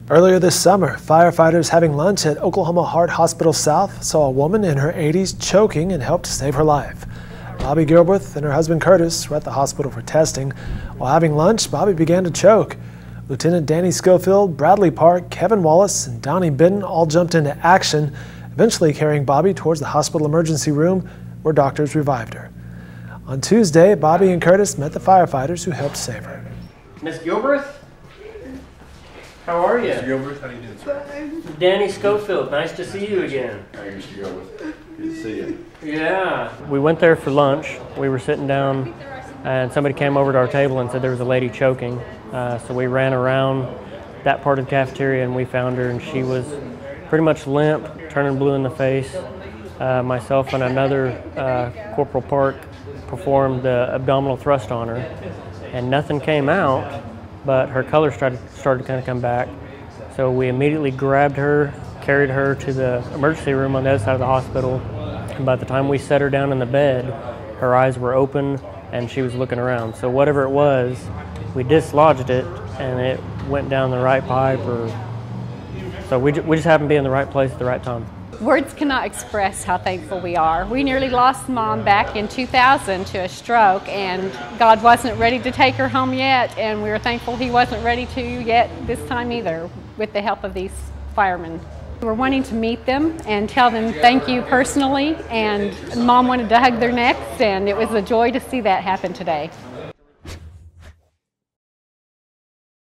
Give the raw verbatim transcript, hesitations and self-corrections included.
Earlier this summer, firefighters having lunch at Oklahoma Heart Hospital South saw a woman in her eighties choking and helped save her life. Bobby Gilbreth and her husband Curtis were at the hospital for testing. While having lunch, Bobby began to choke. Lieutenant Danny Schofield, Bradley Park, Kevin Wallace, and Donnie Benton all jumped into action, eventually carrying Bobby towards the hospital emergency room where doctors revived her. On Tuesday, Bobby and Curtis met the firefighters who helped save her. Miss Gilbreth? How are you? Mister Gilbreth, how you doing, sir? Danny Schofield, nice to see you again. Hey, Mister Gilbreth, good to see you. Yeah. We went there for lunch. We were sitting down and somebody came over to our table and said there was a lady choking. Uh, so we ran around that part of the cafeteria and we found her, and she was pretty much limp, turning blue in the face. Uh, myself and another uh, Corporal Park performed the abdominal thrust on her, and nothing came out, but her color started, started to kind of come back. So we immediately grabbed her, carried her to the emergency room on the other side of the hospital, and by the time we set her down in the bed, her eyes were open and she was looking around. So whatever it was, we dislodged it and it went down the right pipe, or so we, we just happened to be in the right place at the right time. Words cannot express how thankful we are. We nearly lost Mom back in two thousand to a stroke, and God wasn't ready to take her home yet, and we were thankful He wasn't ready to yet this time either, with the help of these firemen. We were wanting to meet them and tell them thank you personally, and Mom wanted to hug their necks, and it was a joy to see that happen today.